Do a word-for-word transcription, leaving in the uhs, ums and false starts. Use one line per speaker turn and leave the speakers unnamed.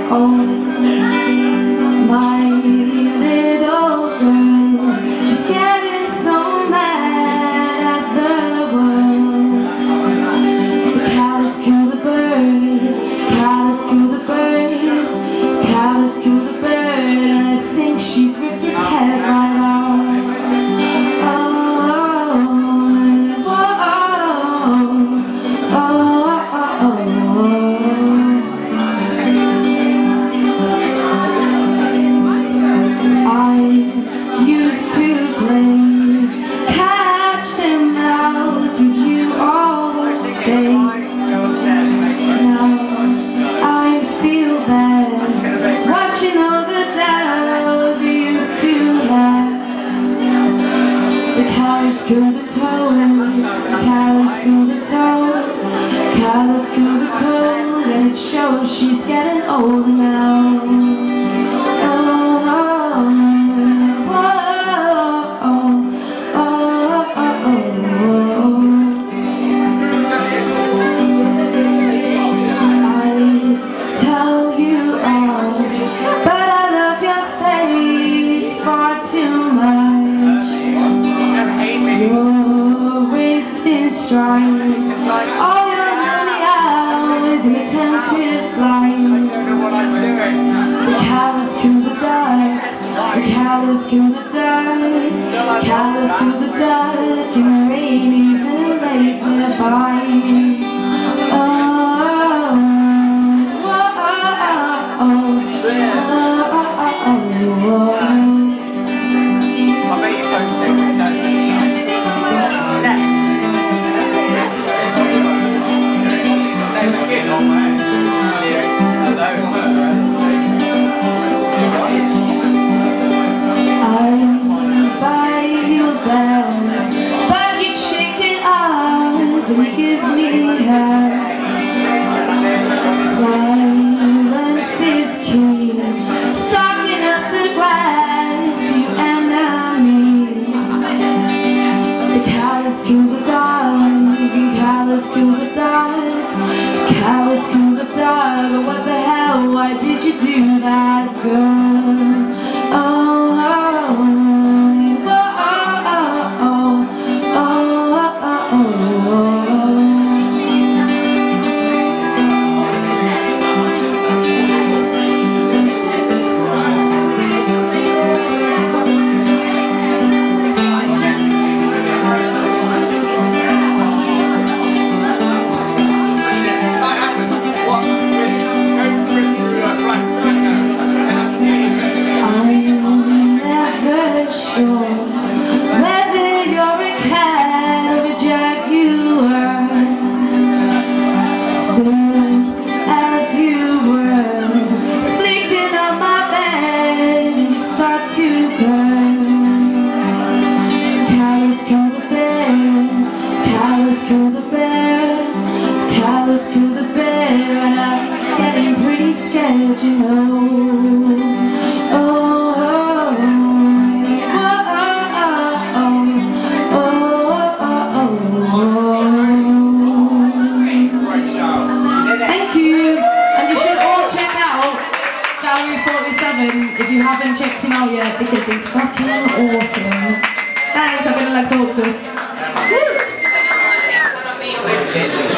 Oh, my little girl, she's getting so mad at the world. The cows kill the bird, cows kill the bird, cows kill the bird, and I think she's ripped its head right off. Kill the toad, cows kill the toad, cows kill the toad, and it shows she's getting old now. Oh, oh, oh, oh, oh, oh, oh. I tell you all, but I love your face far too much. Your racing stripes, all your lonely hours in attempted flight. The cows kill the duck, the cows kill the duck, cows kill the duck, and rain even late nearby. Silence is key, stocking up the grass to enemies. The cows kill the dog, the cows kill the dog, the cows kill the dog. What the hell, why did you do that, girl? Oh, oh, oh, oh, oh, oh, oh, oh, oh. Whether you're a cat or a jaguar, still as you were, sleeping on my bed and you start to burn. Cows kill the bear, cows kill the bear, cows kill the bear, and I'm getting pretty scared, you know. Oh, if you haven't checked him out yet, because he's fucking awesome. Thanks, I'm gonna let talk to him.